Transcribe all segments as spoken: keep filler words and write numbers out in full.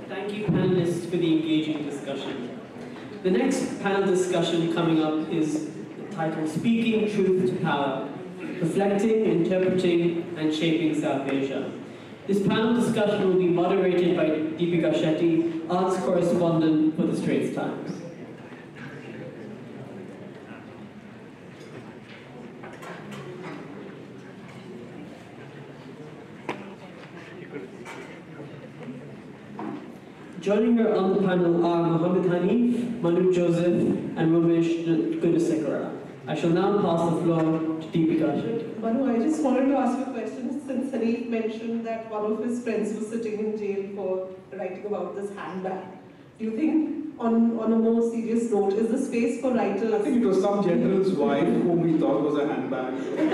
Thank you, panelists, for the engaging discussion. The next panel discussion coming up is titled Speaking Truth to Power, Reflecting, Interpreting, and Shaping South Asia. This panel discussion will be moderated by Deepika Shetty, arts correspondent for the Straits Times. Joining her on the panel are Mohammed, Hanif, Manu, Joseph, and Romesh, Gunesekera. I shall now pass the floor to Deepika Shetty. Manu, I just wanted to ask you a question, since Hanif mentioned that one of his friends was sitting in jail for writing about this handbag. Do you think, on, on a more serious note, is the space for writers? I think it was some general's wife whom we thought was a handbag.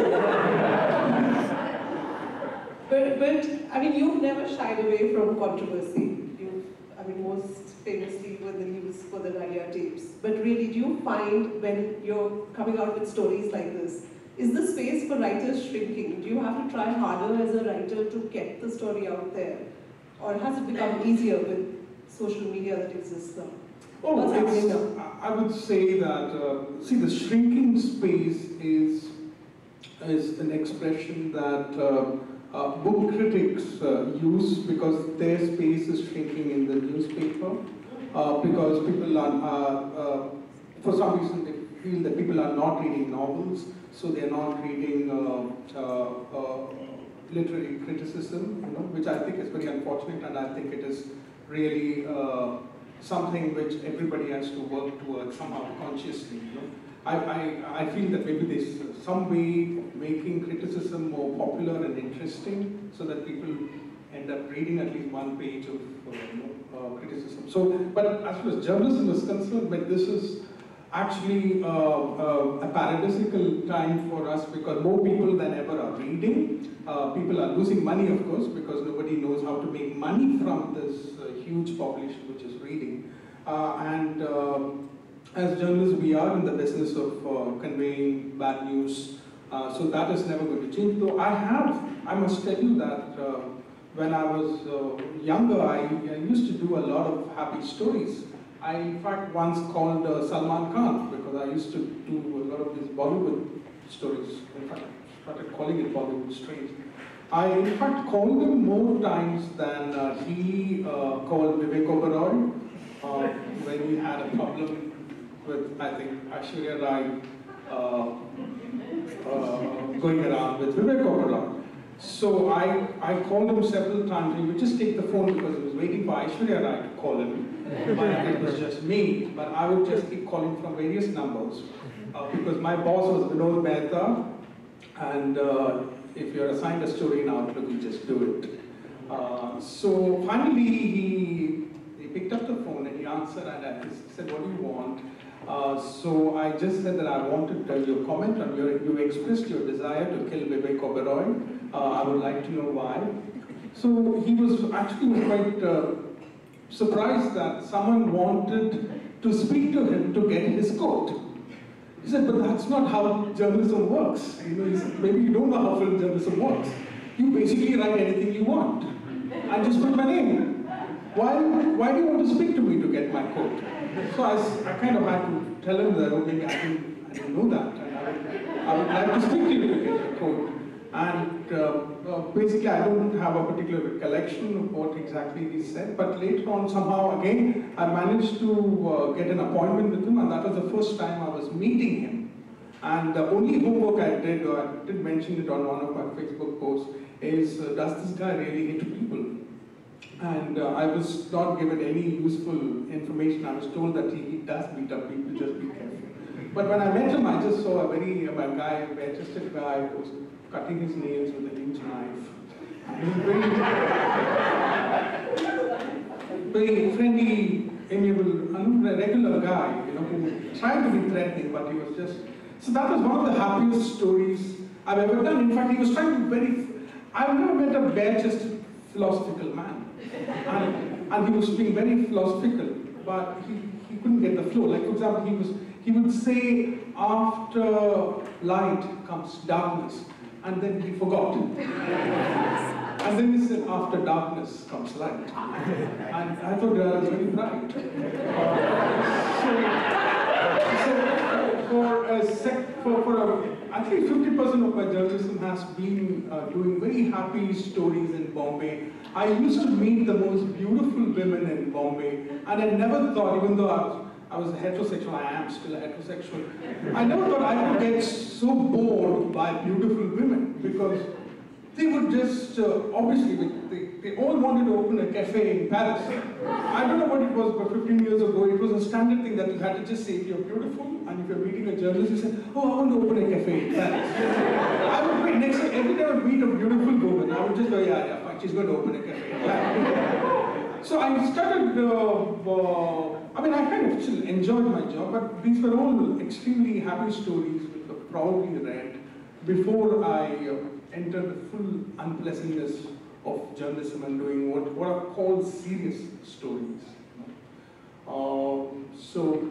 but, but, I mean, you've never shied away from controversy. I mean, most famously with the news for the Nalia tapes. But really, do you find when you're coming out with stories like this, is the space for writers shrinking? Do you have to try harder as a writer to get the story out there? Or has it become easier with social media that exists now? Oh, What's happening now? I would say that, uh, see, the shrinking space is, is an expression that uh, Uh, book critics uh, use because their space is shrinking in the newspaper, uh, because people are, uh, uh, for some reason they feel that people are not reading novels, so they're not reading uh, uh, uh, literary criticism, you know, which I think is very unfortunate, and I think it is really uh, something which everybody has to work towards somehow consciously, you know. I, I, I feel that maybe there's some way making criticism more popular and interesting so that people end up reading at least one page of uh, you know, uh, criticism. So, but as far as journalism is concerned, but this is actually uh, uh, a paradoxical time for us because more people than ever are reading. Uh, people are losing money, of course, because nobody knows how to make money from this uh, huge population which is reading. Uh, and uh, As journalists, we are in the business of uh, conveying bad news, uh, so that is never going to change. Though I have, I must tell you that uh, when I was uh, younger, I, I used to do a lot of happy stories. I, in fact, once called uh, Salman Khan because I used to do a lot of these Bollywood stories. In fact, I started calling it Bollywood Strange. I, in fact, called him more times than uh, he uh, called Vivek Oberoi uh, when we had a problem with, I think, Aishwarya Rai uh, uh, going around with Vivek Oberoi. So I, I called him several times. He would just take the phone because he was waiting for Aishwarya Rai to call him. But it was just me. But I would just keep calling from various numbers uh, because my boss was Vinod Mehta. And uh, if you're assigned a story in Outlook, you just do it. Uh, so finally, he, he picked up the phone and he answered and I said, "What do you want?" Uh, so I just said that I wanted uh, your comment on your, you expressed your desire to kill Vivek Oberoi. Uh, I would like to know why. So he was actually quite uh, surprised that someone wanted to speak to him to get his quote. He said, but that's not how journalism works. You know, he said, maybe you don't know how film journalism works. You basically write anything you want. I just put my name. Why, why do you want to speak to me to get my quote? So I, I kind of had to tell him that, oh, maybe I didn't, I didn't know that. And I would, I would like to speak to you to get the quote. And uh, uh, basically, I don't have a particular recollection of what exactly he said. But later on, somehow, again, I managed to uh, get an appointment with him. And that was the first time I was meeting him. And the only homework I did, or I did mention it on one of my Facebook posts, is uh, does this guy really hate people? And uh, I was not given any useful information. I was told that he, he does beat up people, just be careful. But when I met him, I just saw a very uh, a guy, a bare-chested guy who was cutting his nails with a huge knife. And he was very, very friendly, amiable, a regular guy, you know, who tried to be threatening, but he was just... So that was one of the happiest stories I've ever done. In fact, he was trying to be very... I've never met a bare-chested philosophical man. And, and he was being very philosophical, but he, he couldn't get the flow. Like, for example, he was he would say, after light comes darkness, and then he forgot. And then he said, after darkness comes light. And I thought that was very bright. Uh, so, so for a sec, for, for a, I think fifty percent of my journalism has been uh, doing very happy stories in Bombay. I used to meet the most beautiful women in Bombay, and I never thought, even though I was, I was heterosexual, I am still heterosexual, I never thought I would get so bored by beautiful women, because they would just, uh, obviously, they, they all wanted to open a cafe in Paris. I don't know what it was, but fifteen years ago, it was a standard thing that you had to just say, if you're beautiful, and if you're meeting a journalist, you say, oh, I want to open a cafe in Paris. I would wait next time, every time I would meet a beautiful woman, I would just go, yeah, yeah, fine, she's going to open a cafe in Paris. So I started, uh, uh, I mean, I kind of still enjoyed my job, but these were all extremely happy stories which were probably read before I uh, entered the full unpleasantness of journalism and doing what, what are called serious stories. Uh, so,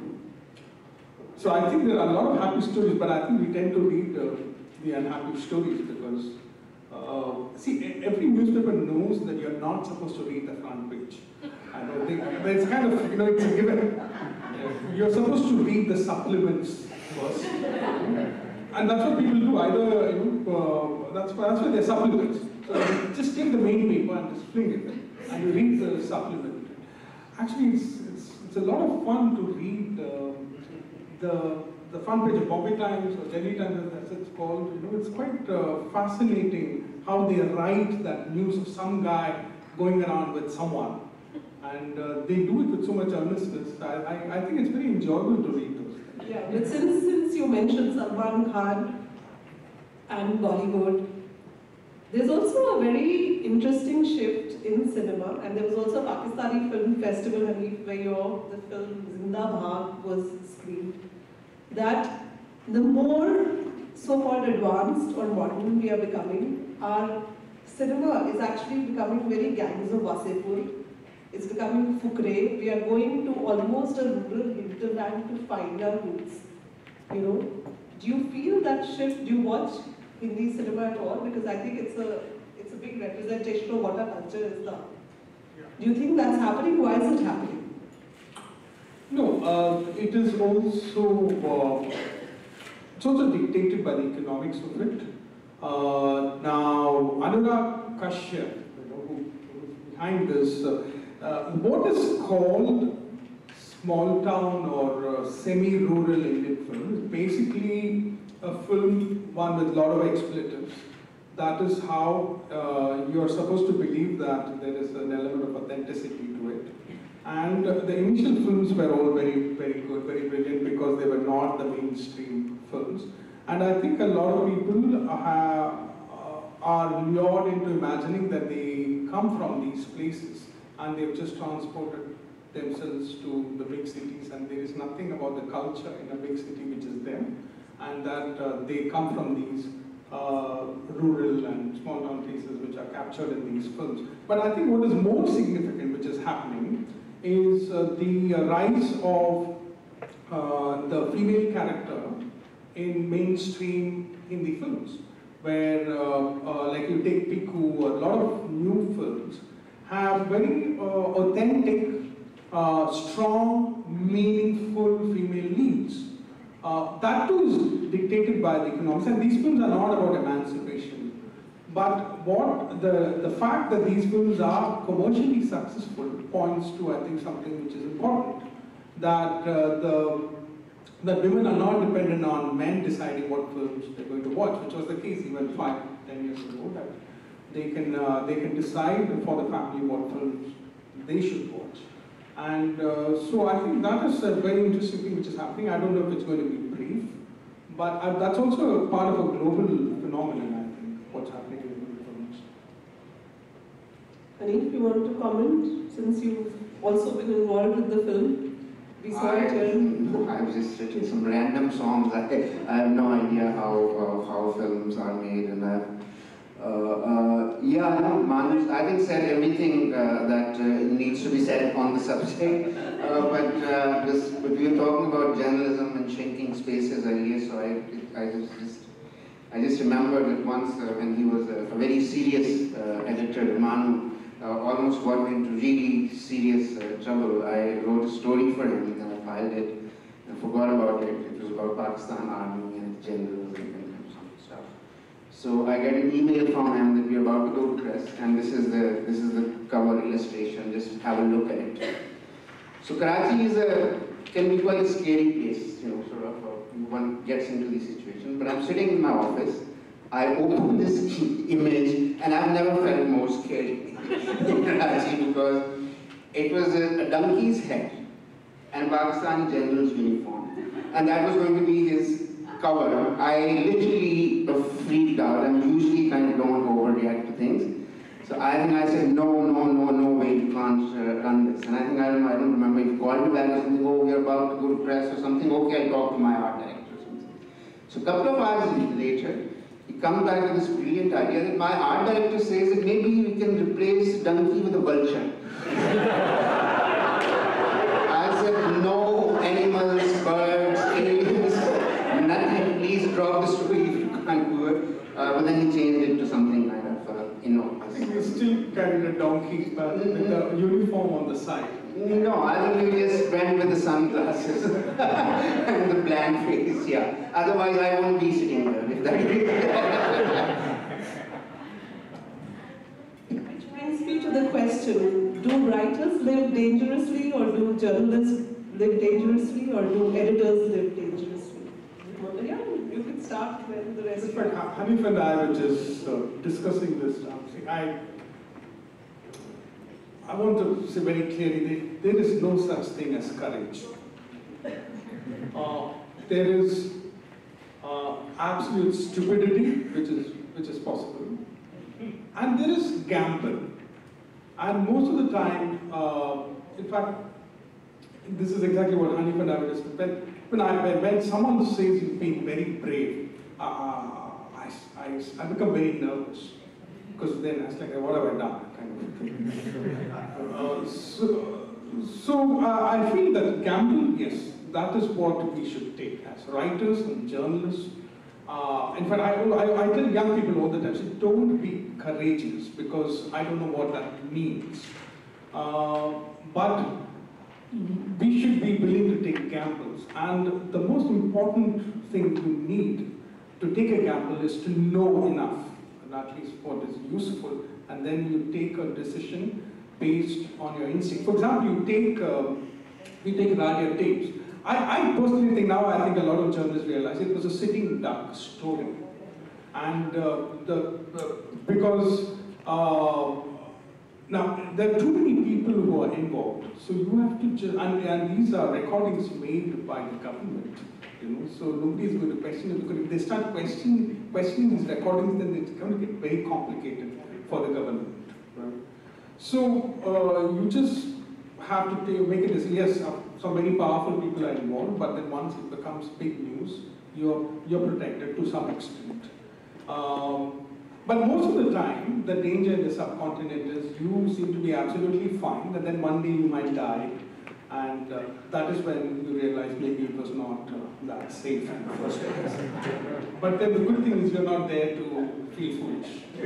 so I think there are a lot of happy stories, but I think we tend to read uh, the unhappy stories because, uh, see, every newspaper knows that you're not supposed to read the front page. I don't think, but it's kind of, you know, it's a given. You're supposed to read the supplements first. And that's what people do, either, you know, uh, that's, that's why they're supplements. So just take the main paper and just fling it, and you read the supplement. Actually, it's, it's, it's a lot of fun to read uh, the, the front page of Bombay Times or Delhi Times, as it's called. You know, it's quite uh, fascinating how they write that news of some guy going around with someone. And uh, they do it with so much earnestness. I, I, I think it's very enjoyable to read those things. Yeah, but since, since you mentioned Salman Khan and Bollywood, there's also a very interesting shift in cinema, and there was also a Pakistani Film Festival, Hanif, where your, the film Zinda Bhag was screened, that the more so-called advanced or modern we are becoming, our cinema is actually becoming very gangs of Wasepur. It's becoming fukre. We are going to almost a rural hinterland to find our roots. You know, do you feel that shift? Do you watch Hindi cinema at all? Because I think it's a it's a big representation of what our culture is now. Yeah. Do you think that's happening? Why is it happening? No, uh, it is also uh, it's also dictated by the economics of it. Uh, now, Anurag Kashyap, you know, who, who's behind this. Uh, Uh, what is called small town or uh, semi-rural Indian film is basically a film, one with a lot of expletives. That is how uh, you are supposed to believe that there is an element of authenticity to it. And uh, the initial films were all very, very good, very brilliant because they were not the mainstream films. And I think a lot of people have, uh, are lured into imagining that they come from these places. And they've just transported themselves to the big cities, and there is nothing about the culture in a big city which is them, and that uh, they come from these uh, rural and small town places which are captured in these films. But I think what is more significant which is happening is uh, the uh, rise of uh, the female character in mainstream Hindi films, where uh, uh, like you take Piku, a lot of new films have very uh, authentic, uh, strong, meaningful female leads. Uh, that too is dictated by the economics, and these films are not about emancipation. But what the, the fact that these films are commercially successful points to, I think, something which is important. That uh, the that women are not dependent on men deciding what films they're going to watch, which was the case even five, ten years ago. That They can, uh, they can decide for the family what films they should watch. And uh, so I think that is a very interesting thing which is happening. I don't know if it's going to be brief, but uh, that's also a part of a global phenomenon, I think, what's happening in the films. Hanif, you want to comment, since you've also been involved with the film? We saw I, it in... no, I've just written some random songs. I, I have no idea how, uh, how films are made, and I've Uh, uh, yeah, no, Manu, I think said everything uh, that uh, needs to be said on the subject. Uh, but uh, this, but we were talking about journalism and shrinking spaces earlier, so I, I was just I just remember that once uh, when he was a, a very serious uh, editor, Manu, uh, almost got into really serious uh, trouble. I wrote a story for him and then I filed it and forgot about it. It was about Pakistan Army and its generals and, and some stuff. So I get an email from him that we're about to go to press, and this is the this is the cover illustration. Just have a look at it. So Karachi is a can be quite a scary place, you know, sort of. Uh, one gets into these situations. But I'm sitting in my office. I open this image, and I've never felt more scary in Karachi because it was a, a donkey's head and Pakistani general's uniform, and that was going to be his cover. I literally freaked out. I'm usually kind of don't overreact to things. So I think I said, no, no, no, no way, you can't uh, run this. And I think, I don't, I don't remember if you called me back or something, oh, we're about to go to press or something, okay, I'll talk to my art director or something. So a couple of hours later, he comes back with this brilliant idea that my art director says that maybe we can replace donkey with a vulture. I said, no animals, birds, aliens, nothing, please drop the story if you can't do it. Uh, but then he changed it to something kind of, uh, you know. I think we still carried a donkey, but with the uniform on the side. No, I think we just went with the sunglasses and the bland face, yeah. Otherwise, I won't be sitting there if that is. Which brings me to the question, do writers live dangerously, or do journalists live dangerously, or do editors live dangerously? Yeah, you can start when the rest. In fact, Hanif and I were just uh, discussing this. I, I want to say very clearly that there is no such thing as courage. Uh, there is uh, absolute stupidity, which is which is possible, and there is gamble. And most of the time, uh, in fact, this is exactly what Hanif and I were discussing. When, when, I, when someone says you've been very brave, uh, I, I, I become very nervous. Because then I was like, what have I done? Kind of thing. uh, so so uh, I feel that gamble, yes, that is what we should take as writers and journalists. Uh, in fact, I, I, I tell young people all the time, say, don't be courageous, because I don't know what that means. Uh, but we should be willing to take gambles. And the most important thing you need to take a gamble is to know enough, and at least what is useful, and then you take a decision based on your instinct. For example, you take, uh, you take radio tapes. I, I personally think now, I think a lot of journalists realize it was a sitting duck story. And uh, the, uh, because uh, now there are too many people who are involved, so you have to just, and, and these are recordings made by the government, you know, so nobody is going to question it, because if they start questioning, questioning these recordings, then it's going to get very complicated for the government, right? So uh, you just have to take, make a decision. Yes, some very powerful people are involved, but then once it becomes big news, you're, you're protected to some extent. Um, but most of the time, the danger in the subcontinent is you seem to be absolutely fine, and then one day you might die, and uh, that is when you realize maybe it was not uh, that safe in the first place. But then the good thing is you're not there to feel foolish.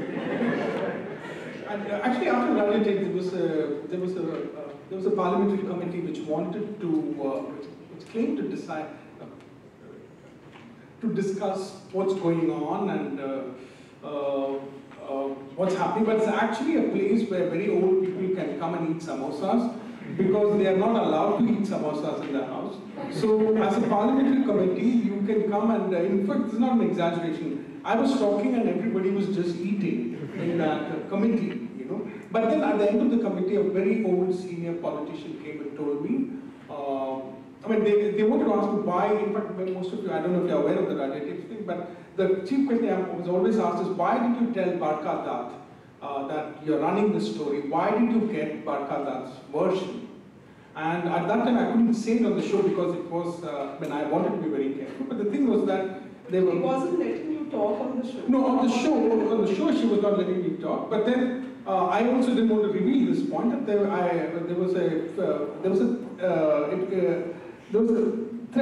And uh, actually, after radio tape, there was a there was a uh, there was a parliamentary committee which wanted to uh, which, which claimed to decide uh, to discuss what's going on and uh, uh, uh, what's happening. But it's actually a place where very old people can come and eat samosas, because they are not allowed to eat samosas in their house. So, as a parliamentary committee, you can come and, uh, in fact, this is not an exaggeration. I was talking and everybody was just eating in that uh, committee, you know. But then at the end of the committee, a very old senior politician came and told me, uh, I mean, they, they wanted to ask me why, in fact, when most of you, I don't know if you're aware of the radio tape thing, but the chief question I was always asked is, why did you tell Barkadat uh, that you're running the story? Why did you get Barkadat's version? And at that time, I couldn't say it on the show because it was, uh, when I wanted to be very careful. But the thing was that they were... He wasn't letting you talk on the show? No, on the show, on the show she was not letting me talk. But then uh, I also didn't want to reveal this point. That there, I, there was a, uh, there was a, uh, it, uh, there was a threat in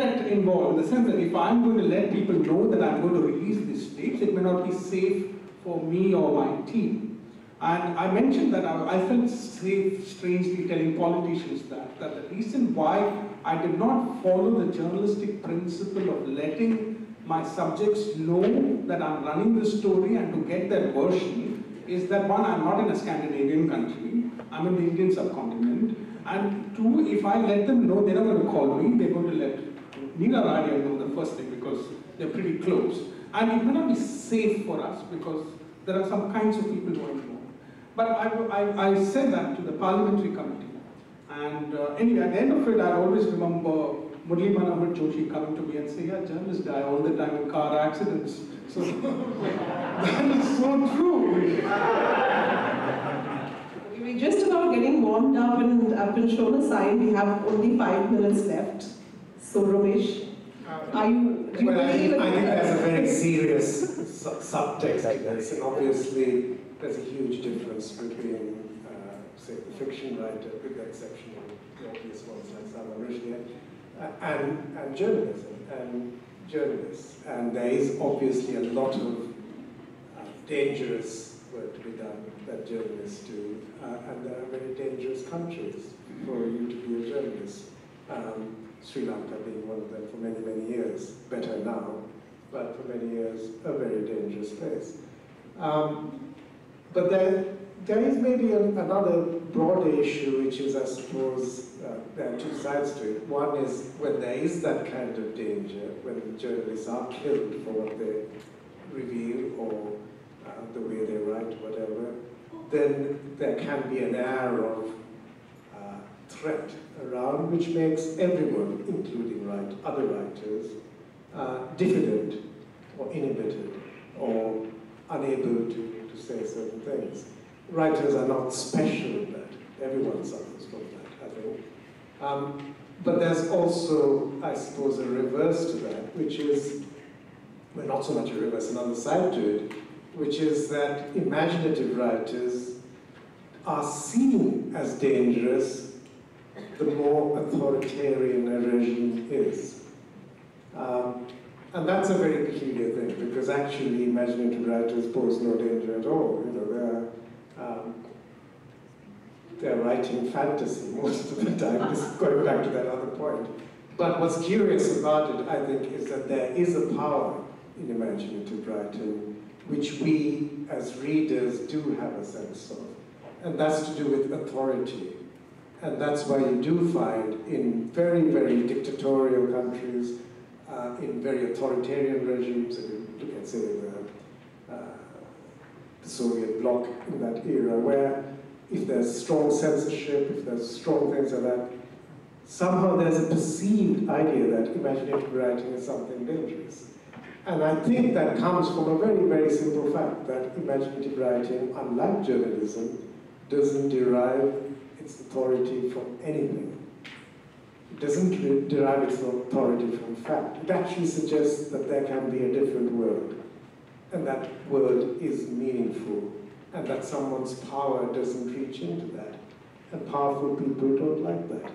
involved in the sense that if I'm going to let people know that I'm going to release these tapes, it may not be safe for me or my team. And I mentioned that I, I felt safe, strangely telling politicians that, that the reason why I did not follow the journalistic principle of letting my subjects know that I'm running the story and to get their version is that one, I'm not in a Scandinavian country, I'm in the Indian subcontinent, and two, if I let them know, they're not going to call me, they're going to let Neera Radia know the first thing because they're pretty close. And it may not be safe for us because there are some kinds of people who are involved. But I, I, I said that to the parliamentary committee. And uh, anyway, at the end of it, I always remember Murli Manohar Joshi coming to me and saying, yeah, journalists die all the time in car accidents. So that is so true. We're just about getting warmed up, and I've been shown a sign. We have only five minutes left. So, Romesh, are you? Do you well, I think, I think that? there's a very serious su subtext to this, and obviously there's a huge difference between, uh, say, the fiction writer, with the exception of the obvious ones like Salon, uh, and and journalism and journalists, and there is obviously a lot of uh, dangerous work to be done that journalists do, uh, and there are very dangerous countries for you to be a journalist. Um, Sri Lanka being one of them for many, many years, better now, but for many years a very dangerous place. Um, but there, there is maybe a, another broader issue, which is, I suppose, uh, there are two sides to it. One is when there is that kind of danger, when journalists are killed for what they reveal or uh, the way they write, whatever, then there can be an air of uh, threat around, which makes everyone, including write, other writers, uh, diffident or inhibited or unable to, to say certain things. Writers are not special in that. Everyone suffers from that, I think. Um, but there's also, I suppose, a reverse to that, which is, well, not so much a reverse, another side to it, which is that imaginative writers are seen as dangerous the more authoritarian a regime is. Um, and that's a very peculiar thing, because actually imaginative writers pose no danger at all. You know, they're, um, they're writing fantasy most of the time, this is going back to that other point. But what's curious about it, I think, is that there is a power in imaginative writing, which we as readers do have a sense of. And that's to do with authority. And that's why you do find in very, very dictatorial countries, uh, in very authoritarian regimes, and you look at, say, the, uh, the Soviet bloc in that era, where if there's strong censorship, if there's strong things like that, somehow there's a perceived idea that imaginative writing is something dangerous. And I think that comes from a very, very simple fact that imaginative writing, unlike journalism, doesn't derive its authority from anything. It doesn't derive its authority from fact. It actually suggests that there can be a different world, and that world is meaningful, and that someone's power doesn't reach into that. And powerful people don't like that.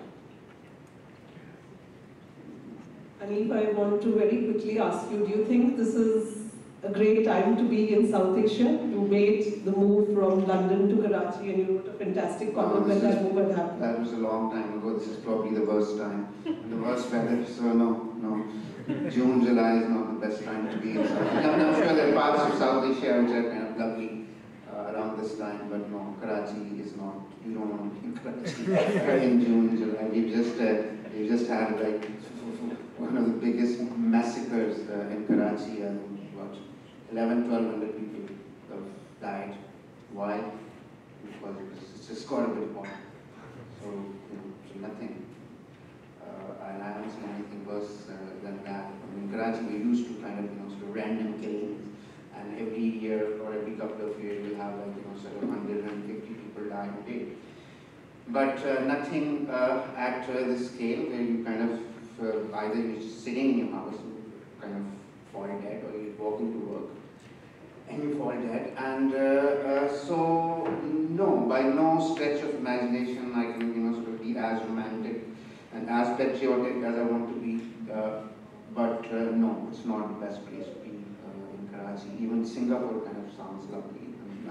Hanif, I want to very quickly ask you, do you think this is a great time to be in South Asia? You made the move from London to Karachi and you wrote a fantastic column when that move had happened. That was a long time ago. This is probably the worst time. The worst weather, so no, no. June, July is not the best time to be in South Asia. I'm sure there are parts of South Asia which are kind of lovely uh, around this time, but no, Karachi is not. You don't want to be in Karachi in June, July. We've just, uh, we've just had like one of the biggest massacres uh, in Karachi, and what, eleven, twelve hundred people have died. Why? Because it's just got a bit hot. So, you know, so nothing. Uh, I haven't seen anything worse uh, than that. I mean, in Karachi, we used to kind of, you know, sort of random killings, and every year or every couple of years, we'll have like, you know, sort of one hundred, one hundred fifty people die a day. But uh, nothing uh, at uh, this scale where you kind of uh, either you're just sitting in your house and kind of fall dead, or you're walking to work and you fall dead. And uh, uh, so, no, by no stretch of imagination I can, you know, sort of be as romantic and as patriotic as I want to be. Uh, but uh, no, it's not the best place to be uh, in Karachi. Even Singapore kind of sounds lovely.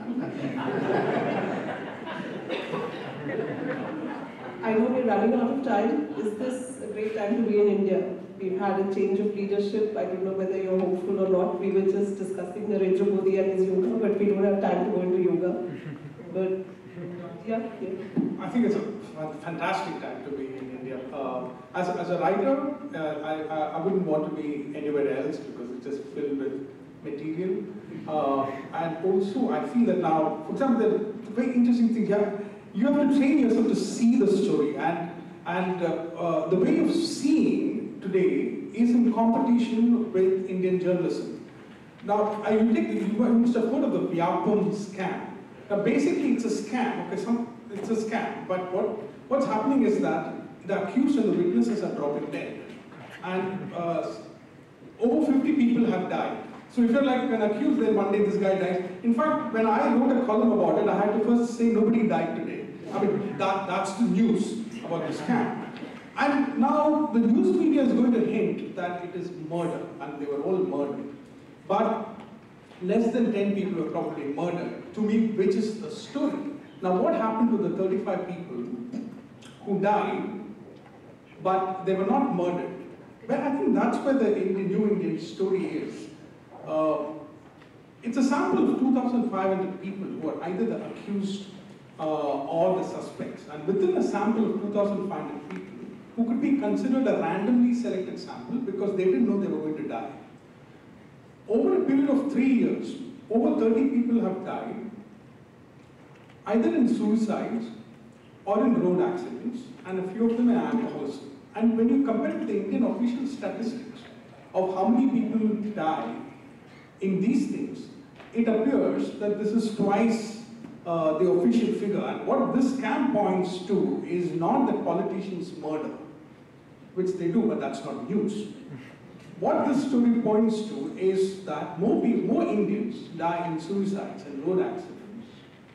I know we're running out of time. Is this a great time to be in India? We've had a change of leadership. I don't know whether you're hopeful or not. We were just discussing Narendra Modi and his yoga, but we don't have time to go into yoga. But yeah, yeah. I think it's a fantastic time to be in India. Uh, as, as a writer, uh, I, I wouldn't want to be anywhere else because it's just filled with material. Uh, and also, I feel that now, for example, the, the very interesting thing here, you have to train yourself to see the story. And, and uh, uh, the way of seeing today is in competition with Indian journalism. Now, I, you, take, you must have heard of the Vyapam scam. Now, basically, it's a scam. Okay, some, it's a scam. But what, what's happening is that the accused and the witnesses are dropping dead. And uh, over fifty people have died. So if you're like an accused, then one day this guy dies. In fact, when I wrote a column about it, I had to first say nobody died today. I mean, that, that's the news about the scam. And now the news media is going to hint that it is murder, and they were all murdered. But less than ten people were probably murdered, to me, which is the story. Now, what happened to the thirty-five people who died, but they were not murdered? Well, I think that's where the Indian, new Indian story is. Uh, it's a sample of two thousand five hundred people who are either the accused uh, or the suspects. And within a sample of two thousand five hundred people, who could be considered a randomly selected sample because they didn't know they were going to die. Over a period of three years, over thirty people have died, either in suicides or in road accidents, and a few of them in alcoholism. And when you compare it to the Indian official statistics of how many people die in these things, it appears that this is twice uh, the official figure. And what this scam points to is not that politicians murder, which they do, but that's not news. What this story points to is that more people, more Indians die in suicides and road accidents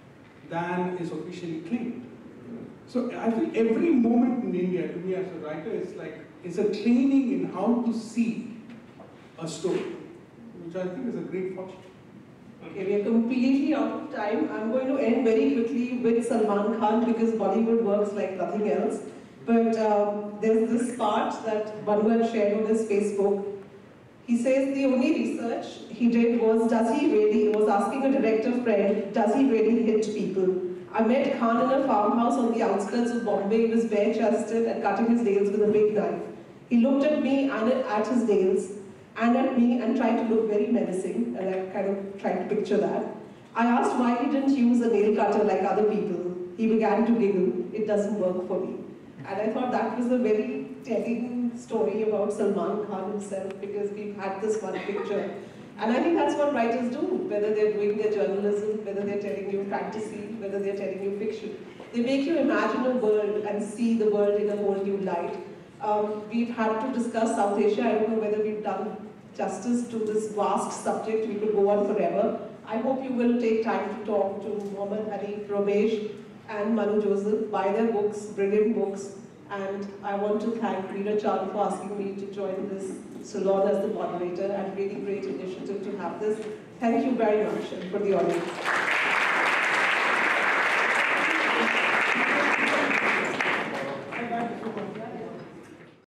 than is officially claimed. So I think every moment in India, to me as a writer, is like, it's a training in how to see a story, which I think is a great fortune. Okay, we are completely out of time. I'm going to end very quickly with Salman Khan because Bollywood works like nothing else. But um, there's this part that Manu had shared on his Facebook. He says the only research he did was, does he really, was asking a director friend, does he really hit people? I met Khan in a farmhouse on the outskirts of Bombay. He was bare-chested and cutting his nails with a big knife. He looked at me and at his nails and at me and tried to look very menacing, and I kind of tried to picture that. I asked why he didn't use a nail cutter like other people. He began to giggle. It doesn't work for me. And I thought that was a very telling story about Salman Khan himself, because we've had this one picture. And I think that's what writers do, whether they're doing their journalism, whether they're telling you fantasy, whether they're telling you fiction. They make you imagine a world and see the world in a whole new light. Um, we've had to discuss South Asia. I don't know whether we've done justice to this vast subject. We could go on forever. I hope you will take time to talk to Mohammed, Hanif, Romesh, and Manu Joseph. Buy their books, brilliant books. And I want to thank Rita Chan for asking me to join this Salon as the moderator, and really great initiative to have this. Thank you very much, and for the audience.